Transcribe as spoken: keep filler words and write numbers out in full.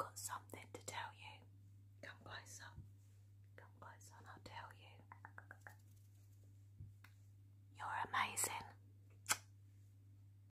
got something to tell you. Come closer. Come closer and I'll tell you. You're amazing.